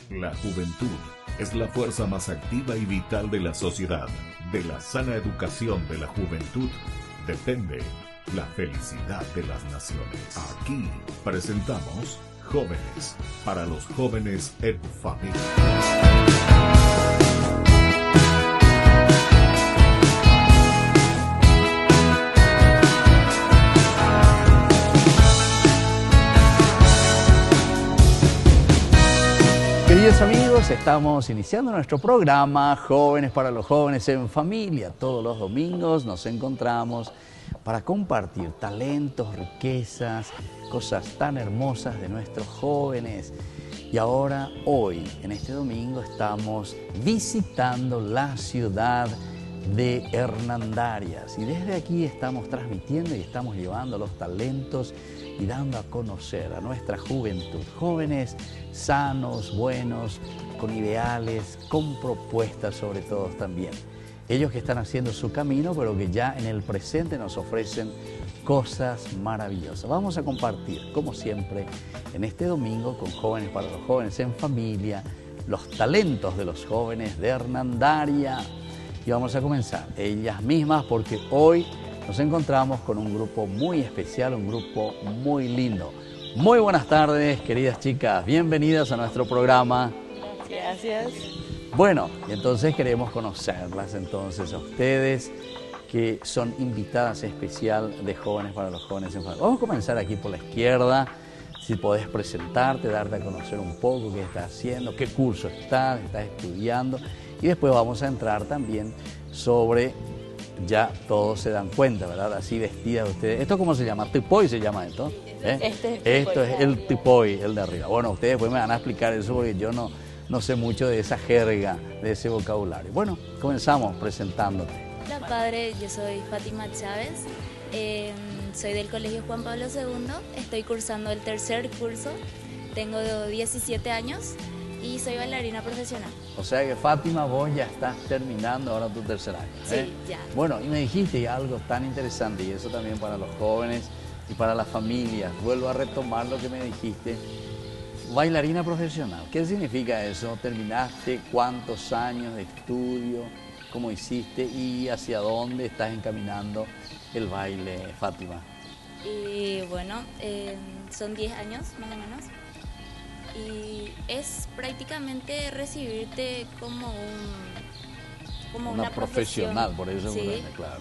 La juventud es la fuerza más activa y vital de la sociedad. De la sana educación de la juventud depende la felicidad de las naciones. Aquí presentamos Jóvenes, para los jóvenes en familia. Queridos amigos, estamos iniciando nuestro programa Jóvenes para los jóvenes en familia. Todos los domingos nos encontramos para compartir talentos, riquezas, cosas tan hermosas de nuestros jóvenes. Y ahora, hoy, en este domingo, estamos visitando la ciudad de Hernandarias. Y desde aquí estamos transmitiendo y estamos llevando los talentos y dando a conocer a nuestra juventud. Jóvenes sanos, buenos, con ideales, con propuestas sobre todo también. Ellos que están haciendo su camino, pero que ya en el presente nos ofrecen cosas maravillosas. Vamos a compartir, como siempre, en este domingo con Jóvenes para los jóvenes en familia, los talentos de los jóvenes de Hernandaria. Y vamos a comenzar ellas mismas porque hoy nos encontramos con un grupo muy especial, un grupo muy lindo. Muy buenas tardes, queridas chicas. Bienvenidas a nuestro programa. Gracias. Bueno, entonces queremos conocerlas entonces a ustedes que son invitadas especial de Jóvenes para los jóvenes en familia. Vamos a comenzar aquí por la izquierda. Si podés presentarte, darte a conocer un poco qué estás haciendo, qué curso estás estudiando. Y después vamos a entrar también sobre, ya todos se dan cuenta, ¿verdad? Así vestidas ustedes. ¿Esto cómo se llama? ¿Tipoy se llama esto? Esto es el tipoy, el de arriba. Bueno, ustedes después me van a explicar eso porque yo no sé mucho de esa jerga, de ese vocabulario. Bueno, comenzamos presentándote. Hola padre, yo soy Fátima Chávez, soy del Colegio Juan Pablo II, estoy cursando el tercer curso, tengo 17 años y soy bailarina profesional. O sea que Fátima, vos ya estás terminando ahora tu tercer año. Sí, ya. Bueno, y me dijiste algo tan interesante, y eso también para los jóvenes y para las familias. Vuelvo a retomar lo que me dijiste. Bailarina profesional, ¿qué significa eso? ¿Terminaste cuántos años de estudio? ¿Cómo hiciste? ¿Y hacia dónde estás encaminando el baile, Fátima? Y bueno, son 10 años más o menos. Y es prácticamente recibirte como una profesional, profesión. por eso Sí. es claro.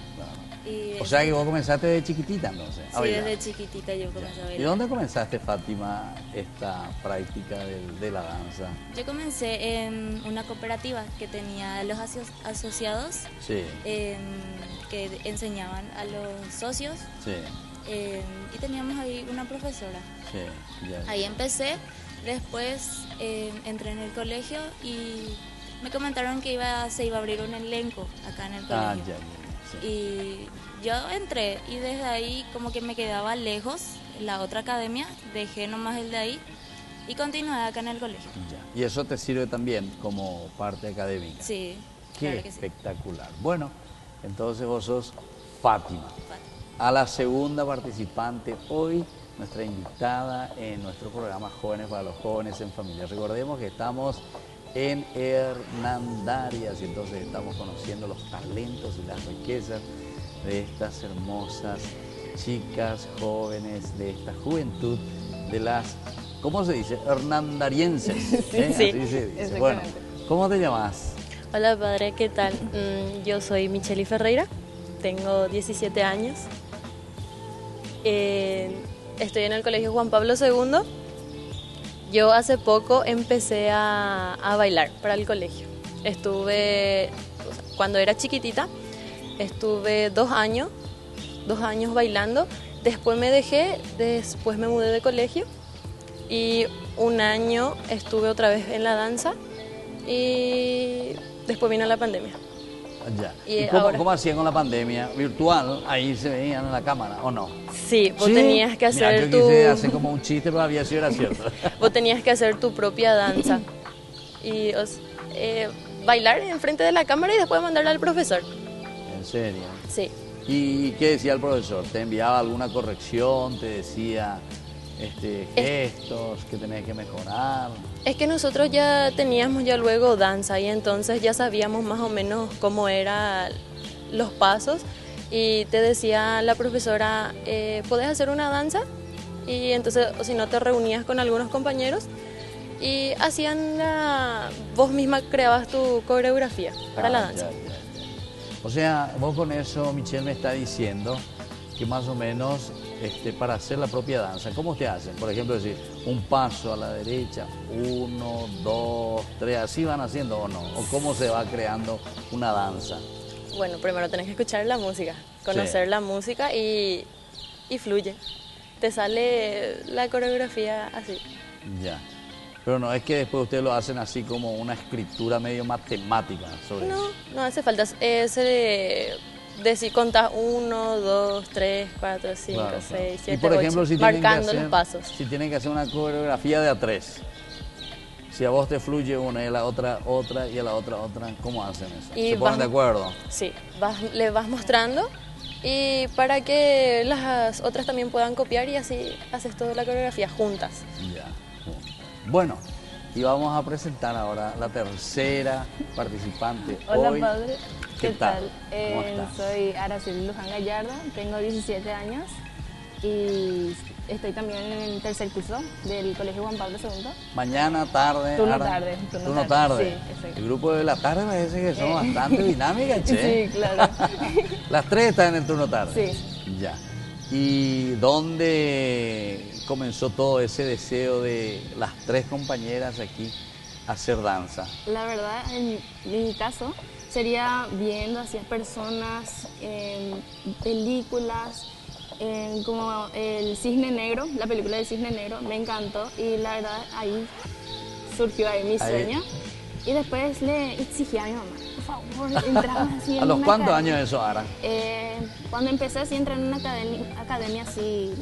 Y O sea que vos comenzaste desde chiquitita entonces. sí, desde chiquitita yo comencé a bailar. ¿Y dónde comenzaste, Fátima, esta práctica de la danza? Yo comencé en una cooperativa que tenía los asociados Sí, que enseñaban a los socios sí, y teníamos ahí una profesora. sí. Ya. Ahí empecé, después entré en el colegio y me comentaron que se iba a abrir un elenco acá en el colegio. Ya. Sí. Y yo entré y desde ahí como que me quedaba lejos la otra academia, dejé nomás el de ahí y continué acá en el colegio. Ya. Y eso te sirve también como parte académica. Sí, Qué claro que sí. espectacular. Bueno, entonces vos sos Fátima. A la segunda participante hoy, nuestra invitada en nuestro programa Jóvenes para los jóvenes en familia. Recordemos que estamos en Hernandarias y entonces estamos conociendo los talentos y las riquezas de estas hermosas chicas jóvenes, de esta juventud, de las, ¿cómo se dice? Hernandarienses. Sí, Así se dice. exactamente. Bueno, ¿cómo te llamas? Hola padre, ¿qué tal? Yo soy Micheli Ferreira, tengo 17 años, estoy en el Colegio Juan Pablo II. Yo hace poco empecé a bailar para el colegio. Cuando era chiquitita, estuve 2 años bailando, después me dejé, después me mudé de colegio y 1 año estuve otra vez en la danza y después vino la pandemia. Ya. Y ¿Y cómo, ahora- cómo hacían con la pandemia? ¿Virtual? Ahí se veían en la cámara, ¿o no? Sí, vos ¿Sí? tenías que Mira, hacer yo quise hacer como un chiste, pero había sido era cierto. vos tenías que hacer tu propia danza y bailar enfrente de la cámara y después mandarla al profesor. ¿En serio? Sí. ¿Y qué decía el profesor? ¿Te enviaba alguna corrección? ¿Te decía gestos que tenés que mejorar? Es que nosotros ya teníamos ya luego danza y entonces ya sabíamos más o menos cómo eran los pasos y te decía la profesora, ¿podés hacer una danza? Y entonces, o si no, te reunías con algunos compañeros y vos misma creabas tu coreografía para la danza. Ya. O sea, vos con eso, Michelle, me está diciendo que más o menos para hacer la propia danza, ¿cómo te hacen? Por ejemplo, decir, un paso a la derecha, 1, 2, 3, ¿así van haciendo o no? ¿O cómo se va creando una danza? Bueno, primero tenés que escuchar la música, conocer la música y fluye. Te sale la coreografía así. Ya. Pero no es que después ustedes lo hacen así como una escritura medio matemática sobre eso. No hace falta. Decir, contás 1, 2, 3, 4, 5, 6, 7, y por ejemplo, 8, si marcando los pasos. Si tienen que hacer una coreografía de A3, si a vos te fluye una y a la otra y a la otra, ¿cómo hacen eso? ¿Se ponen de acuerdo? Sí, le vas mostrando y para que las otras también puedan copiar y así haces toda la coreografía juntas. Ya. Bueno, y vamos a presentar ahora la tercera participante. Hola, hoy. padre. ¿Qué tal? ¿Cómo estás? Soy Araceli Luján Gallardo, tengo 17 años y estoy también en el tercer curso del Colegio Juan Pablo II. Mañana, tarde. Turno tarde. Sí, exacto. El grupo de la tarde parece que son bastante dinámicas, che. Sí, claro. Las 3 están en el turno tarde. Sí. Ya. ¿Y dónde comenzó todo ese deseo de las 3 compañeras aquí a hacer danza? La verdad, en mi caso, sería viendo así a personas en películas, como el Cisne Negro, la película del Cisne Negro, me encantó y la verdad ahí surgió mi sueño. Y después le exigí a mi mamá, por favor, entramos así en ¿A los una cuántos academia. años eso, Ara? Cuando empecé así entré en una academia así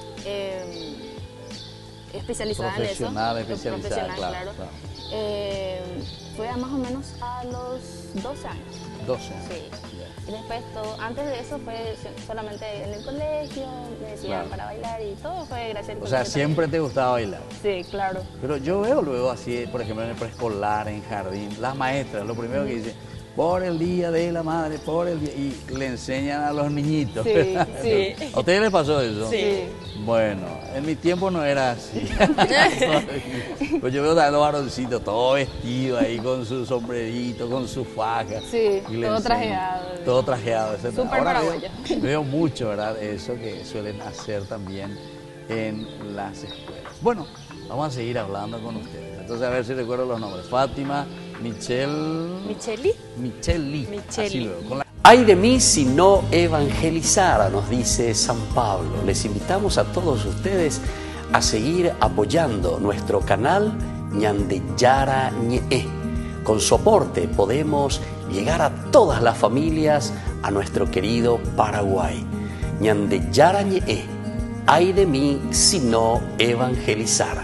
especializada en eso. Profesional, claro. Fue más o menos a los 12 años. 12. Sí. Y después antes de eso fue solamente en el colegio, me decían para bailar y todo fue gracias al colegio. O sea, siempre te gustaba bailar. Sí, claro. Pero yo veo luego así, por ejemplo, en el preescolar, en jardín, las maestras, lo primero que dicen, por el Día de la Madre, por el día, y le enseñan a los niñitos. Sí, sí. ¿A ustedes les pasó eso? Sí. Bueno, en mi tiempo no era así. Pues yo veo a los varoncitos, todo vestido ahí con su sombrerito, con su faja. Sí, y todo trajeado. Todo trajeado, etc. Súper Ahora paraguayo. veo mucho, ¿verdad? Eso que suelen hacer también en las escuelas. Bueno, vamos a seguir hablando con ustedes. Entonces, a ver si recuerdo los nombres. Fátima, Micheli. Así luego, Ay de mí si no evangelizara, nos dice San Pablo. Les invitamos a todos ustedes a seguir apoyando nuestro canal Ñandeyara Ñe'e. Con su aporte podemos llegar a todas las familias a nuestro querido Paraguay. Ñandeyara Ñe'e. Ay de mí si no evangelizara.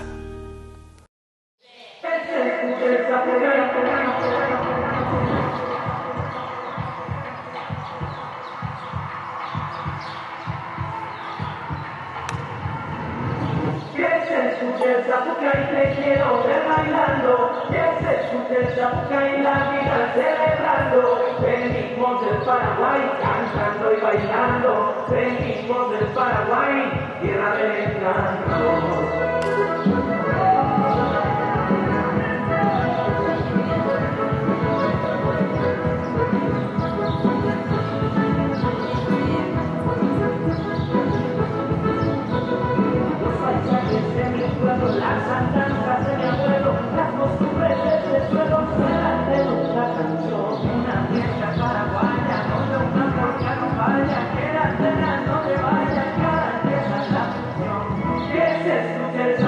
Venimos del Paraguay cantando y bailando, venimos del Paraguay, tierra del encanto. Las andanzas de mi abuelo, las costumbres de este suelo suenan de nuestra canción. Una fiesta paraguaya, donde una porca no vaya, que la cena no te vaya, cada pieza es la función. Que se escuche el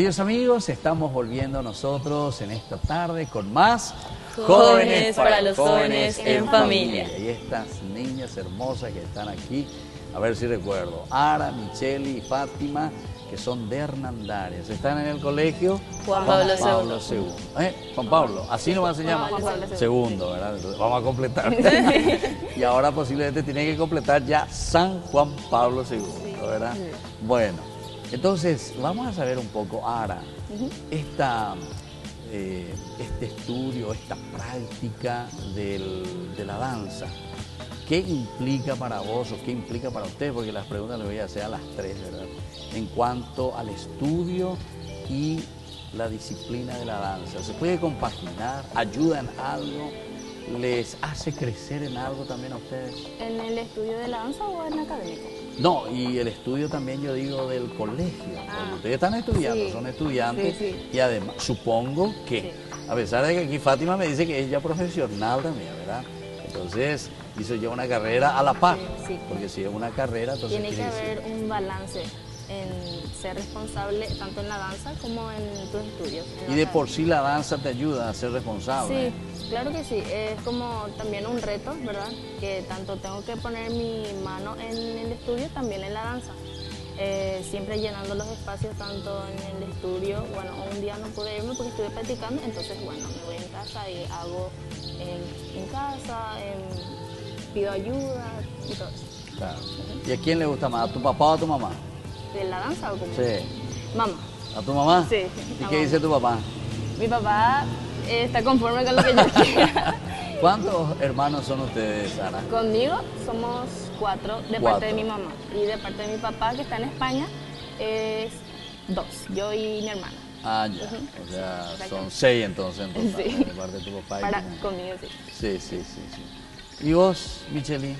Queridos amigos, estamos volviendo nosotros en esta tarde con más Jóvenes para los jóvenes en familia. Y estas niñas hermosas que están aquí, a ver si recuerdo, Ara, Micheli y Fátima, que son de Hernandarias. Están en el colegio Juan Pablo II. Juan Pablo, así nomás se llama. Juan Pablo II. Segundo, ¿verdad? Entonces, vamos a completar. Y ahora posiblemente tiene que completar ya San Juan Pablo II, ¿verdad? Bueno, entonces vamos a saber un poco, Ara, este estudio, esta práctica de la danza. ¿Qué implica para vos o qué implica para usted? Porque las preguntas las voy a hacer a las tres, ¿verdad? En cuanto al estudio y la disciplina de la danza. ¿Se puede compaginar? ¿Ayuda en algo? ¿Les hace crecer en algo también a ustedes? ¿En el estudio de la danza o en académico? No, y el estudio también, yo digo, del colegio. Porque ustedes están estudiando, sí. son estudiantes. Sí, sí. Y además, supongo que, a pesar de que aquí Fátima me dice que es ya profesional también, ¿verdad? Entonces, hizo ya una carrera a la par. Sí. Porque si es una carrera, entonces Tiene que quiere decir- haber un balance en ser responsable tanto en la danza como en tus estudios. en Y la de por academia. sí la danza te ayuda a ser responsable. Sí, claro que sí. Es como también un reto, ¿verdad? Que tanto tengo que poner mi mano en el estudio, también en la danza. Siempre llenando los espacios tanto en el estudio. Bueno, un día no pude irme porque estuve practicando, entonces bueno, me voy en casa y hago en casa, pido ayuda y todo eso. Claro. ¿Y a quién le gusta más? ¿A tu papá o a tu mamá? ¿De la danza o cómo? Sí. Mamá. ¿A tu mamá? Sí, ¿Y a qué mamá. dice tu papá? Mi papá está conforme con lo que yo quiera. ¿Cuántos hermanos son ustedes, Sara? Conmigo somos 4 de Cuatro. parte de mi mamá. Y de parte de mi papá, que está en España, es 2, yo y mi hermana. Ah, ya. Ujú. O sea, Exacto. son 6 entonces en total, Sí. de parte de tu papá y Para, tu mamá. conmigo sí. Sí, sí, sí, sí. ¿Y vos, Micheli?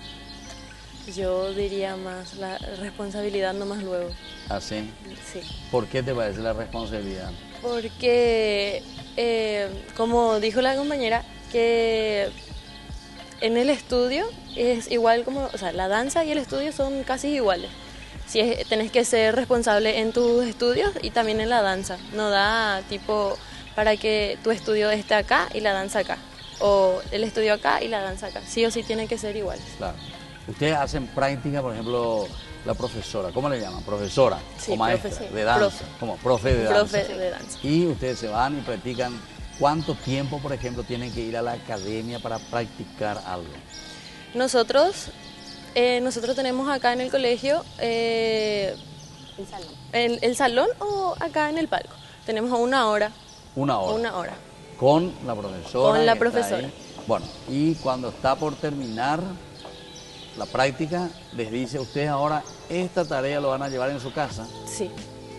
Yo diría más la responsabilidad nomás luego. ¿Así? Sí. ¿Por qué te parece la responsabilidad? Porque, como dijo la compañera, que en el estudio es igual como, o sea, la danza y el estudio son casi iguales. Si tenés que ser responsable en tus estudios y también en la danza. No da tipo para que tu estudio esté acá y la danza acá. O el estudio acá y la danza acá. Sí o sí tienen que ser iguales. Claro. Ustedes hacen práctica, por ejemplo, la profesora, ¿cómo le llaman? Profesora Sí, o maestra profe, sí. de danza. Profe. ¿Cómo? Profe de danza. Profe de danza. Y ustedes se van y practican. ¿Cuánto tiempo, por ejemplo, tienen que ir a la academia para practicar algo? Nosotros tenemos acá en el colegio El salón. el salón o acá en el palco. Tenemos 1 hora. 1 hora. 1 hora. Con la profesora. Con la que está profesora. ahí. Bueno, y cuando está por terminar la práctica, les dice, ustedes ahora esta tarea lo van a llevar en su casa Sí.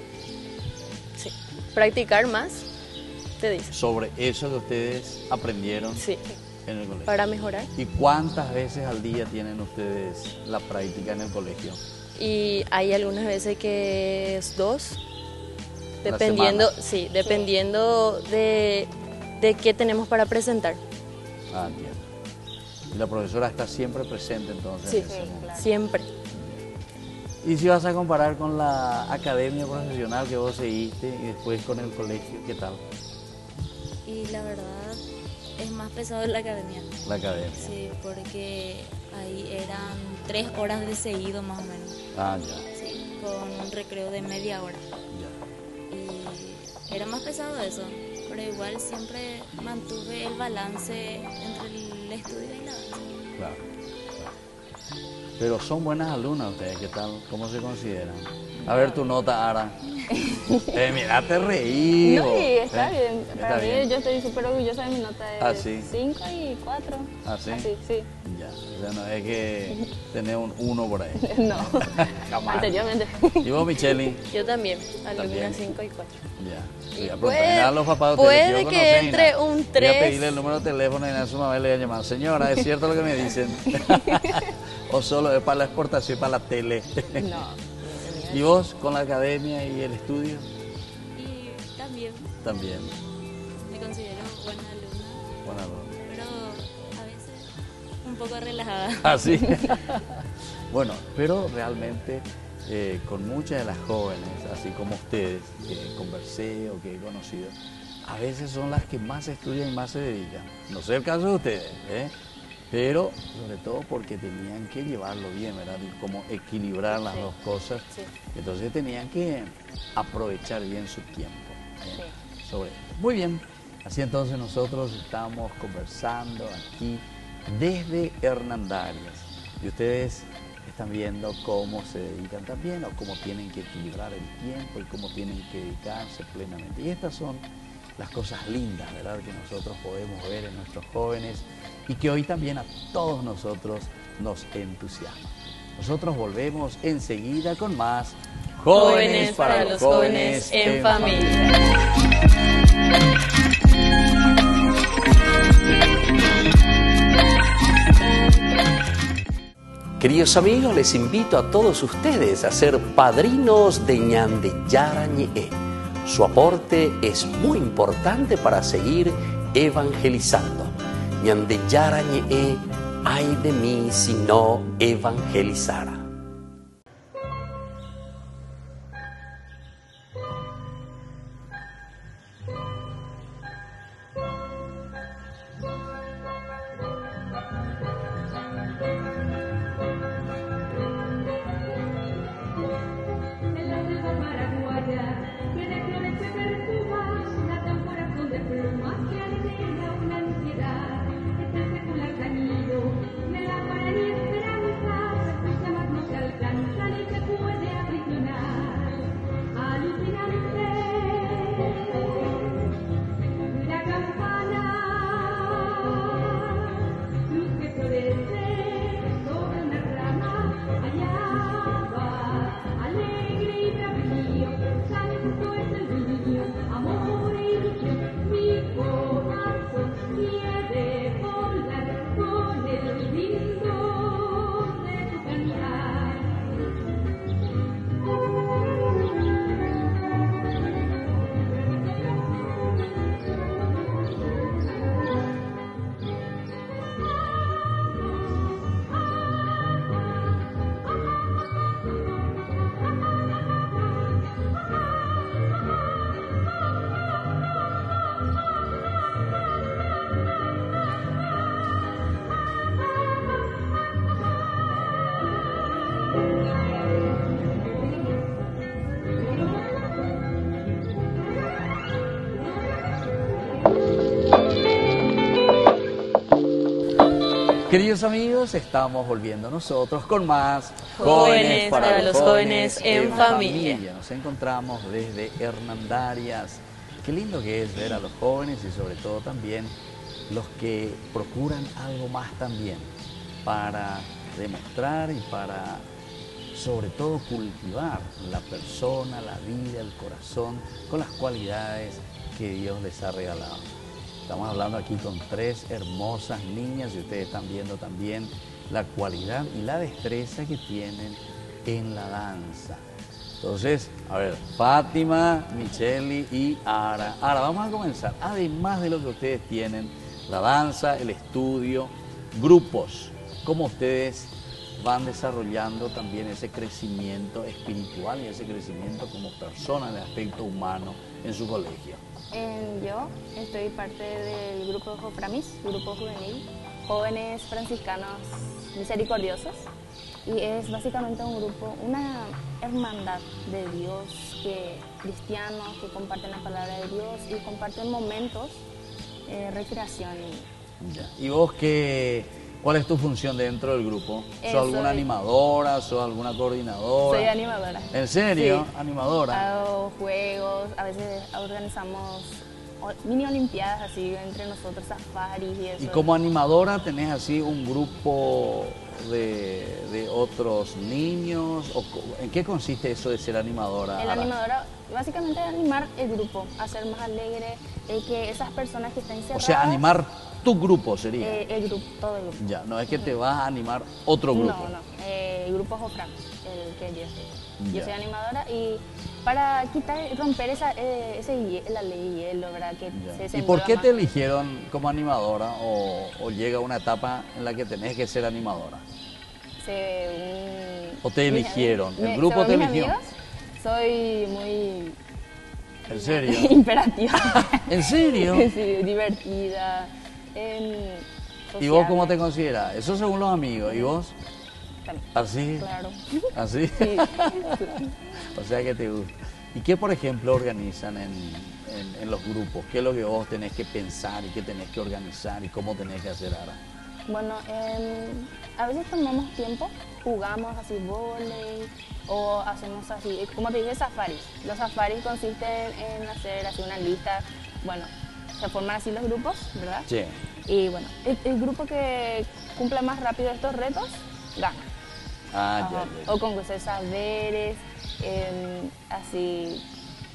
Sí. Practicar más, te dice. sobre eso que ustedes aprendieron Sí. en el colegio. Para mejorar. ¿Y cuántas veces al día tienen ustedes la práctica en el colegio? Y hay algunas veces que es 2. La Dependiendo, semana. sí, dependiendo de qué tenemos para presentar. Ah, entiendo. Y la profesora está siempre presente entonces. Sí, en ese momento. siempre. Y si vas a comparar con la academia profesional que vos seguiste y después con el colegio, ¿qué tal? Y la verdad es más pesado en la academia. La academia. Sí, porque ahí eran 3 horas de seguido más o menos. Ah, ya, Sí, con un recreo de media hora. ya. Y era más pesado eso, pero igual siempre mantuve el balance entre el estudio y la danza. Claro, claro. Pero son buenas alumnas ustedes, ¿qué tal? ¿Cómo se consideran? A ver tu nota, Ara. Mira, te reí. No, vos. y está bien. Está Para mí, bien. yo estoy súper orgullosa de mi nota de Ah, sí. 5 y 4. ¿Ah, sí? Así, sí. Ya, o sea, no es que tenés un 1 por ahí. No, Jamás. anteriormente. ¿Y vos, Micheli? Yo también, También. alumna 5 y 4. Ya. Y Ya, pero puede- también a los papás de ustedes, puede yo que conocen, entre ¿no? un Voy a 3. pedirle el número de teléfono y a su mamá le voy a llamar. Señora, ¿es cierto lo que me dicen? ¿O solo es para la exportación y para la tele? No. ¿Y vos, con la academia y el estudio? Y también También. me considero buena alumna, Buena alumna. pero a veces un poco relajada. Ah, sí. Bueno, pero realmente con muchas de las jóvenes, así como ustedes, que conversé o que he conocido, a veces son las que más estudian y más se dedican. No sé el caso de ustedes, pero sobre todo porque tenían que llevarlo bien, ¿verdad? Y cómo equilibrar las dos cosas. Sí. Entonces tenían que aprovechar bien su tiempo. Sí. Sobre esto. Muy bien, así entonces nosotros estamos conversando aquí desde Hernandarias y ustedes están viendo cómo se dedican también o cómo tienen que equilibrar el tiempo y cómo tienen que dedicarse plenamente. Y estas son las cosas lindas, ¿verdad?, que nosotros podemos ver en nuestros jóvenes y que hoy también a todos nosotros nos entusiasma. Nosotros volvemos enseguida con más Jóvenes para los jóvenes en familia. Queridos amigos, les invito a todos ustedes a ser padrinos de Ñandeyara Ñe'e. Su aporte es muy importante para seguir evangelizando. Ñandeyara Ñe'e, ay de mí si no evangelizara. En la selva paraguaya tiene flores que perfuman, nada un corazón de plumas que alberga una ansiedad. Es el secular tañido de la pared y esperanza, sus llamas no se alcanzan y se puede aprisionar. Alucinante la campana, luz que florece sobre una rama, allá va, alegre y bravío, santo es el niño, amor e ilusión, mi corazón quiere volar con el lindo de tu cantar. Queridos amigos, estamos volviendo nosotros con más Jóvenes para los jóvenes en familia. Nos encontramos desde Hernandarias. Qué lindo que es ver a los jóvenes y sobre todo también los que procuran algo más también para demostrar y para sobre todo cultivar la persona, la vida, el corazón con las cualidades que Dios les ha regalado. Estamos hablando aquí con tres hermosas niñas y ustedes están viendo también la cualidad y la destreza que tienen en la danza. Entonces, a ver, Fátima, Micheli y Ara. Ahora vamos a comenzar. Además de lo que ustedes tienen, la danza, el estudio, grupos, ¿cómo ustedes van desarrollando también ese crecimiento espiritual y ese crecimiento como persona en el aspecto humano en su colegio? Yo estoy parte del grupo Joframis, grupo juvenil, jóvenes franciscanos misericordiosos, y es básicamente un grupo, una hermandad de Dios, cristianos que comparten la palabra de Dios y comparten momentos, recreación. Ya. ¿Y vos cuál es tu función dentro del grupo? ¿Sos alguna Soy animadora? ¿Sos alguna coordinadora? Soy animadora. ¿En serio? Sí. ¿Animadora? Hago juegos, a veces organizamos mini olimpiadas así entre nosotros, safaris y eso. Y como animadora tenés así un grupo de otros niños, ¿en qué consiste eso de ser animadora? El animadora básicamente es animar el grupo, hacer más alegre, que esas personas que están O encerradas. sea, animar tu grupo sería. El grupo, todo el grupo. Ya, no es que te vas a animar otro grupo. No, el grupo Jofram, el que yo estoy. Ya. Yo soy animadora y para romper la ley de hielo, ¿verdad? Que Ya. se ¿Y por qué desenvuelva te más. eligieron como animadora o llega una etapa en la que tenés que ser animadora? ¿O te eligieron? ¿El grupo según te mis eligió? amigos, soy muy ¿En serio? imperativa. ¿En serio? Sí, divertida. ¿Y vos cómo te consideras? Eso según los amigos. ¿Y vos? También. ¿Así? Claro. ¿Así? Sí. O sea que te gusta. ¿Y qué, por ejemplo, organizan en los grupos? ¿Qué es lo que vos tenés que pensar y qué tenés que organizar y cómo tenés que hacer ahora? Bueno, a veces tomamos tiempo, jugamos así vóley o hacemos así, como te dije, safaris. Los safaris consisten en hacer así una lista, bueno, se forman así los grupos, ¿verdad? Sí. Y bueno, el grupo que cumple más rápido estos retos, gana. Ah, Ajá. ya, ya. O concurso de saberes, así.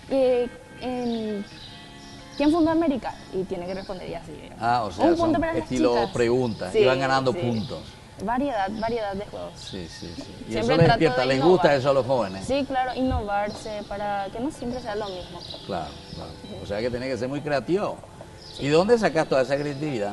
¿Quién fundó América? Y tiene que responder y así. Ah, o sea, un punto son para las estilo chicas. preguntas. Sí, Y van ganando sí. puntos. Variedad de juegos. Sí, sí, sí. Y Siempre eso les trato despierta. de ¿Les innovar. gusta eso a los jóvenes? Sí, claro, innovarse para que no siempre sea lo mismo. Claro, claro. O sea que tenés que ser muy creativo. ¿Y dónde sacás toda esa creatividad?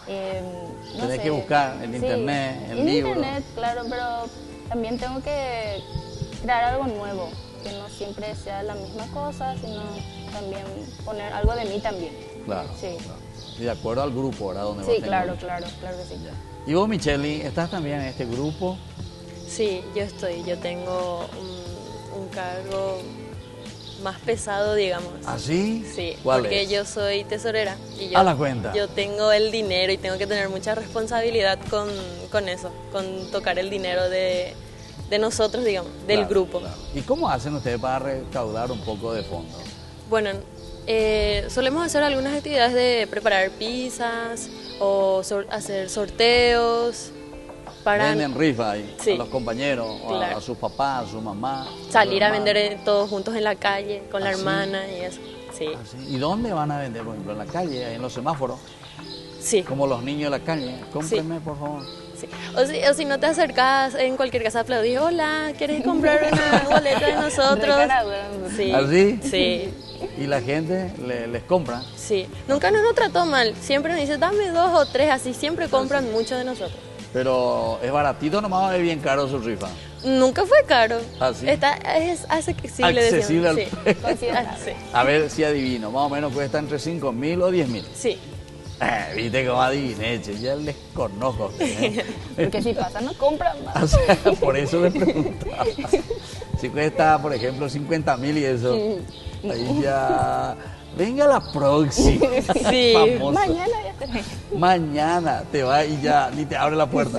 No Tenés sé. que buscar en internet, en libros. internet, claro, pero también tengo que crear algo nuevo, que no siempre sea la misma cosa, sino también poner algo de mí también. Claro, Sí. claro. Y de acuerdo al grupo, ¿verdad? Donde Sí, vos tengas claro, lucha. claro que sí. Y vos, Micheli, ¿estás también en este grupo? Sí, yo tengo un cargo más pesado, digamos. ¿Ah, sí? Sí, ¿Cuál porque es? yo soy tesorera y A la cuenta. yo tengo el dinero y tengo que tener mucha responsabilidad con eso, con tocar el dinero de nosotros, digamos, del Claro, grupo. claro. ¿Y cómo hacen ustedes para recaudar un poco de fondo? Bueno, solemos hacer algunas actividades de preparar pizzas o hacer sorteos para Venden rifa ahí Sí. a los compañeros, o Claro. a sus papás, a su mamá. salir su a hermano. vender todos juntos en la calle con la ¿Ah, sí? hermana y eso. Sí, Ah, ¿sí? ¿Y dónde van a vender, por ejemplo? En la calle, ahí en los semáforos, sí. como los niños de la calle. Cómprenme, por favor. Sí. O si no te acercas en cualquier casa a aplaudir, hola, ¿quieres comprar una boleta de nosotros? De cara dura. Sí. ¿Así? Sí, Y la gente les compra. sí. Nunca nos trató mal. Siempre nos dice, dame 2 o 3, así siempre compran mucho de nosotros. Pero es baratito nomás, es bien caro su rifa. Nunca fue caro. ¿Ah, sí? Es accesible. Accesible al decíamos. precio. Considerable. Sí. A ver si adivino, más o menos cuesta entre 5.000 o 10.000. Sí. Viste cómo adiviné, che, ya les conozco a ustedes. Porque si pasa, no compran O más. sea, por eso les preguntaba. Si cuesta, por ejemplo, 50.000 y eso, ahí ya... Venga la próxima. Sí. Famoso. Mañana ya tenés. Mañana te va y ya ni te abre la puerta.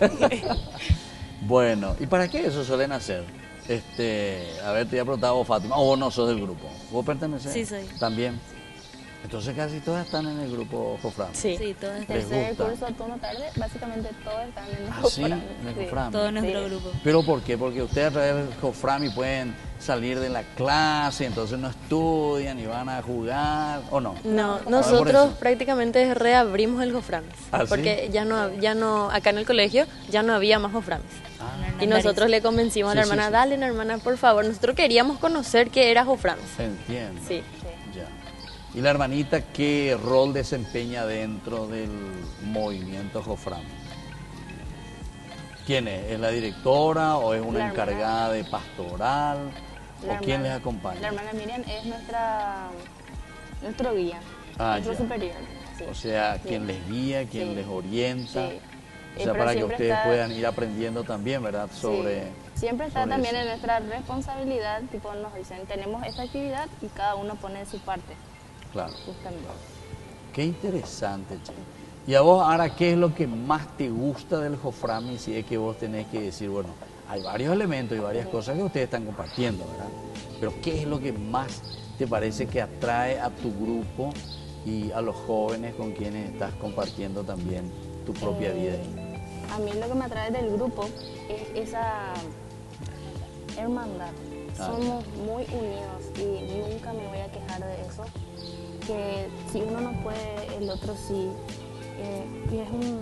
Bueno, ¿y para qué eso suelen hacer? A ver, te había preguntado vos, Fátima, o vos no sos del grupo. ¿Vos pertenecés? Sí, soy. También. Entonces casi todas están en el grupo Joframi. Sí. Sí, todos, Les Tercer gusta. curso, turno tarde, básicamente todos están en el ¿Ah, sí? Joframi. En el Sí. Joframi. todo nuestro Sí. grupo. ¿Pero por qué? Porque ustedes a través del Joframi pueden salir de la clase, entonces no estudian y van a jugar, ¿o no? No, por nosotros eso. prácticamente reabrimos el Joframis. ¿Ah, sí? Porque ya no, acá en el colegio ya no había más Joframis. Ah, Y nosotros le convencimos a la Sí, sí, hermana, sí. dale, hermana, por favor. Nosotros queríamos conocer qué era Joframis. entiendo. Sí. Ya. ¿Y la hermanita qué rol desempeña dentro del movimiento Joframi? ¿Quién es? ¿Es la directora o es una La encargada de pastoral? La ¿O quién les hermana- acompaña? La hermana Miriam es nuestro guía, nuestro ya. superior. Sí. O sea, Sí. quien les guía, quien Sí. les orienta. Sí. O sea, Pero para que siempre ustedes está- puedan ir aprendiendo también, ¿verdad? Sí. Sobre... Siempre está sobre también eso. en nuestra responsabilidad, tipo nos dicen, tenemos esta actividad y cada uno pone su parte, Claro. justamente. Qué interesante, che. Y a vos, ahora, ¿qué es lo que más te gusta del Joframi? Si es que vos tenés que decir, bueno, hay varios elementos y varias cosas que ustedes están compartiendo, ¿verdad? Pero ¿qué es lo que más te parece que atrae a tu grupo y a los jóvenes con quienes estás compartiendo también tu propia vida ahí? A mí lo que me atrae del grupo es esa hermandad. Ah, Somos muy unidos y nunca me voy a quejar de eso. Que si uno no puede, el otro sí. Y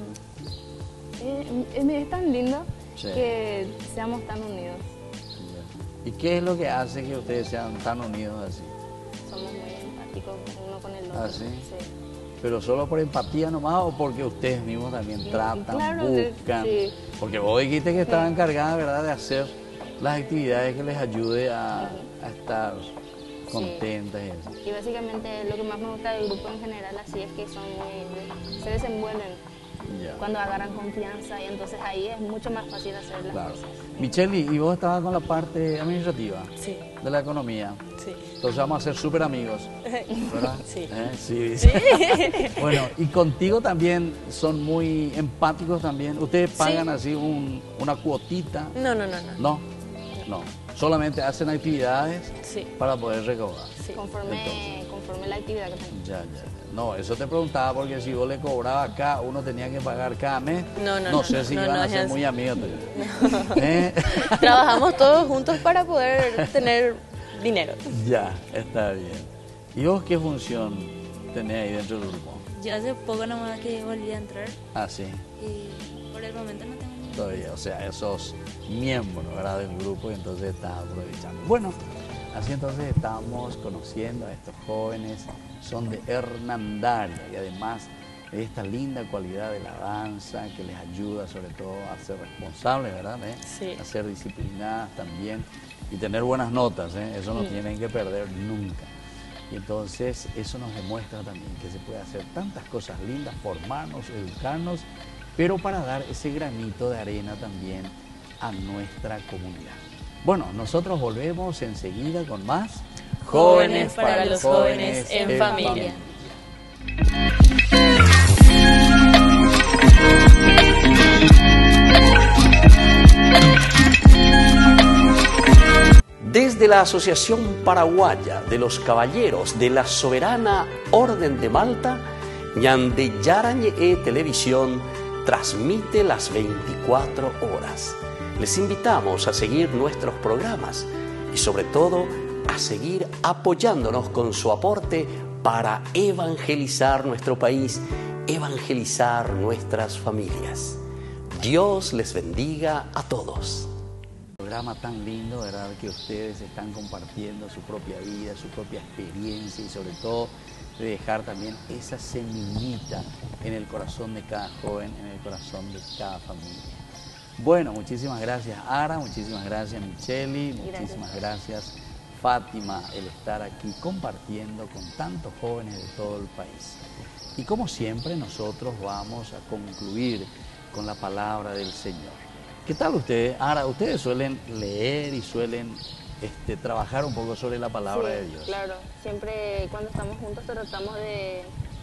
es tan lindo Sí. que seamos tan unidos. ¿Y qué es lo que hace que ustedes sean tan unidos así? Somos muy empáticos uno con el otro. ¿Ah, sí? pero solo por empatía nomás o porque ustedes mismos también tratan, claro que buscan. sí. Porque vos dijiste que estaban encargadas, ¿verdad?, de hacer las actividades que les ayude a estar contentas y eso. Y básicamente lo que más me gusta del grupo en general así es que se desenvuelven Ya. cuando agarran confianza y entonces ahí es mucho más fácil hacer las Claro. cosas. Micheli, ¿y vos estabas con la parte administrativa Sí, de la economía? sí. Entonces vamos a ser súper amigos, ¿verdad? Sí. Sí, sí. Bueno, y contigo también son muy empáticos también. ¿Ustedes pagan así una cuotita? No. No, solamente hacen actividades Sí. para poder recaudar. Sí. Conforme la actividad que tenemos. Ya. No, eso te preguntaba porque si vos le cobrabas acá, uno tenía que pagar cada mes. No, sé si no, iban no a es ser así. muy amigos tuyos. ¿Eh? Trabajamos todos juntos para poder tener dinero. Ya, está bien. ¿Y vos qué función tenés ahí dentro del grupo? Yo hace poco nomás que volví a entrar Ah, sí, y por el momento no tengo ningún. todavía. O sea, esos miembros, ¿verdad?, del grupo y entonces estás aprovechando. Bueno, así entonces estamos conociendo a estos jóvenes, son de Hernandaria y además de esta linda cualidad de la danza que les ayuda sobre todo a ser responsables, ¿verdad?, Sí. a ser disciplinadas también y tener buenas notas, eso no tienen que perder nunca. Y entonces eso nos demuestra también que se puede hacer tantas cosas lindas, formarnos, educarnos, pero para dar ese granito de arena también a nuestra comunidad. Bueno, nosotros volvemos enseguida con más Jóvenes para los jóvenes en familia. Desde la Asociación Paraguaya de los Caballeros de la Soberana Orden de Malta, Ñandeyara Ñe'e Televisión transmite las 24 horas. Les invitamos a seguir nuestros programas y sobre todo a seguir apoyándonos con su aporte para evangelizar nuestro país, evangelizar nuestras familias. Dios les bendiga a todos. Programa tan lindo, ¿verdad?, que ustedes están compartiendo su propia vida, su propia experiencia y sobre todo de dejar también esa semillita en el corazón de cada joven, en el corazón de cada familia. Bueno, muchísimas gracias Ara, muchísimas gracias Micheli, muchísimas gracias Fátima, el estar aquí compartiendo con tantos jóvenes de todo el país. Y como siempre nosotros vamos a concluir con la palabra del Señor. ¿Qué tal ustedes? Ahora, ustedes suelen leer y suelen trabajar un poco sobre la palabra Sí, de Dios. Claro, siempre cuando estamos juntos tratamos de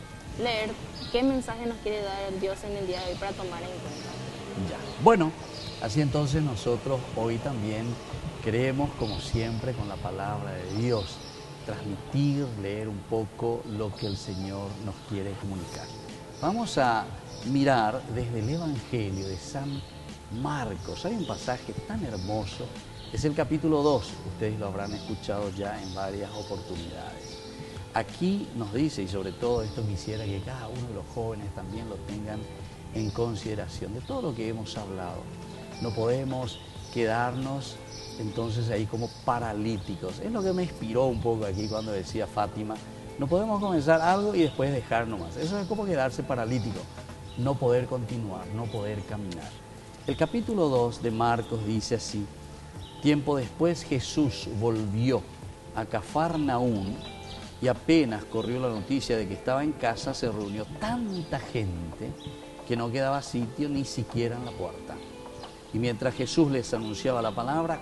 leer qué mensaje nos quiere dar Dios en el día de hoy para tomar en cuenta. Ya. Bueno, así entonces nosotros hoy también queremos, como siempre, con la palabra de Dios, transmitir, leer un poco lo que el Señor nos quiere comunicar. Vamos a mirar desde el Evangelio de San Marcos. Hay un pasaje tan hermoso, es el capítulo 2, ustedes lo habrán escuchado ya en varias oportunidades. Aquí nos dice, y sobre todo esto quisiera que cada uno de los jóvenes también lo tengan en consideración, de todo lo que hemos hablado. No podemos quedarnos entonces ahí como paralíticos. Es lo que me inspiró un poco aquí cuando decía Fátima, no podemos comenzar algo y después dejar nomás. Eso es como quedarse paralítico, no poder continuar, no poder caminar. El capítulo 2 de Marcos dice así: tiempo después Jesús volvió a Cafarnaún y apenas corrió la noticia de que estaba en casa, se reunió tanta gente que no quedaba sitio ni siquiera en la puerta. Y mientras Jesús les anunciaba la palabra,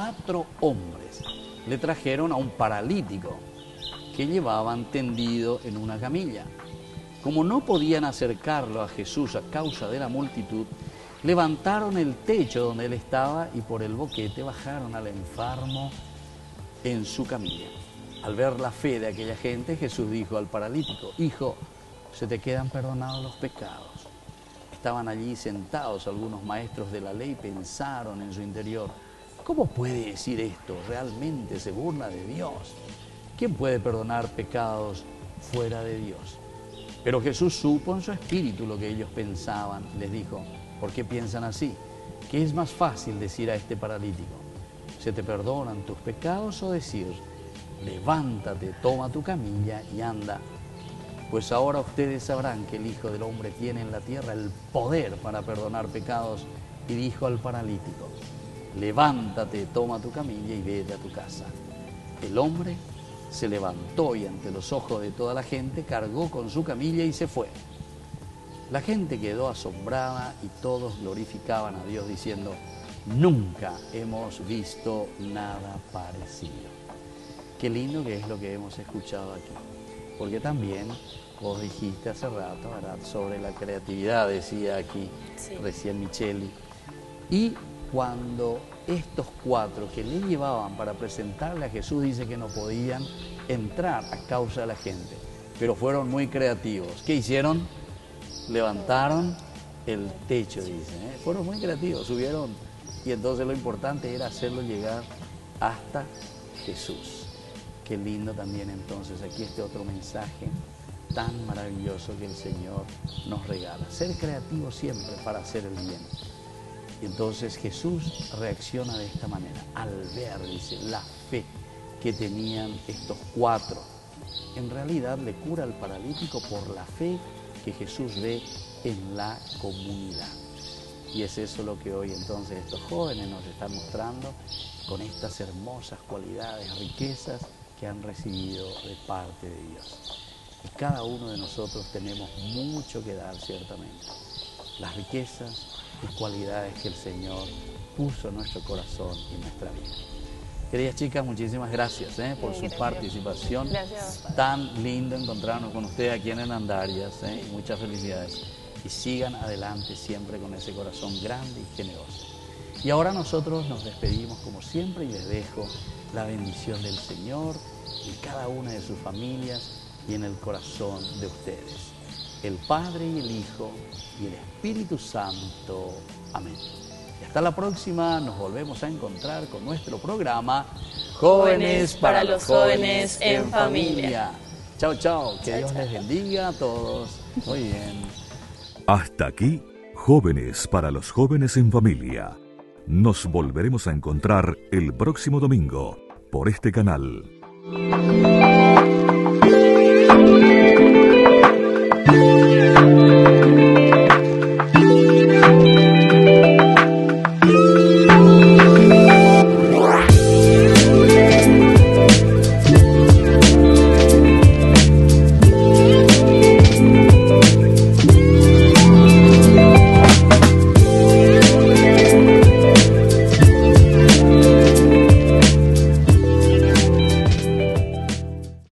4 hombres le trajeron a un paralítico que llevaban tendido en una camilla. Como no podían acercarlo a Jesús a causa de la multitud, levantaron el techo donde él estaba y por el boquete bajaron al enfermo en su camilla. Al ver la fe de aquella gente, Jesús dijo al paralítico: hijo, se te quedan perdonados los pecados. Estaban allí sentados algunos maestros de la ley y pensaron en su interior: ¿cómo puede decir esto? Realmente se burla de Dios. ¿Quién puede perdonar pecados fuera de Dios? Pero Jesús supo en su espíritu lo que ellos pensaban. Les dijo: ¿por qué piensan así? ¿Qué es más fácil decir a este paralítico: se te perdonan tus pecados, o decir: levántate, toma tu camilla y anda? Pues ahora ustedes sabrán que el Hijo del Hombre tiene en la tierra el poder para perdonar pecados. Y dijo al paralítico: levántate, toma tu camilla y vete a tu casa. El hombre se levantó y ante los ojos de toda la gente cargó con su camilla y se fue. La gente quedó asombrada y todos glorificaban a Dios diciendo: nunca hemos visto nada parecido. Qué lindo que es lo que hemos escuchado aquí. Porque también vos dijiste hace rato, ¿verdad?, sobre la creatividad, decía aquí recién Micheli. Y cuando estos 4 que le llevaban para presentarle a Jesús, dice que no podían entrar a causa de la gente, pero fueron muy creativos. ¿Qué hicieron? Levantaron el techo, dicen, ¿eh? Fueron muy creativos, subieron, y entonces lo importante era hacerlo llegar hasta Jesús. Qué lindo también entonces aquí este otro mensaje tan maravilloso que el Señor nos regala. Ser creativos siempre para hacer el bien. Y entonces Jesús reacciona de esta manera, al ver, dice, la fe que tenían estos 4. En realidad le cura al paralítico por la fe que Jesús ve en la comunidad. Y es eso lo que hoy entonces estos jóvenes nos están mostrando con estas hermosas cualidades, riquezas que han recibido de parte de Dios. Y cada uno de nosotros tenemos mucho que dar, ciertamente. Las riquezas y cualidades que el Señor puso en nuestro corazón y en nuestra vida. Queridas chicas, muchísimas gracias por su participación. Gracias. Tan lindo encontrarnos con ustedes aquí en Hernandarias. Muchas felicidades. Y sigan adelante siempre con ese corazón grande y generoso. Y ahora nosotros nos despedimos como siempre y les dejo la bendición del Señor en cada una de sus familias y en el corazón de ustedes. El Padre y el Hijo y el Espíritu Santo. Amén. Y hasta la próxima, nos volvemos a encontrar con nuestro programa Jóvenes para los jóvenes en familia. Chao, chao. Que Dios les bendiga a todos. Muy bien. Hasta aquí, Jóvenes para los jóvenes en familia. Nos volveremos a encontrar el próximo domingo por este canal.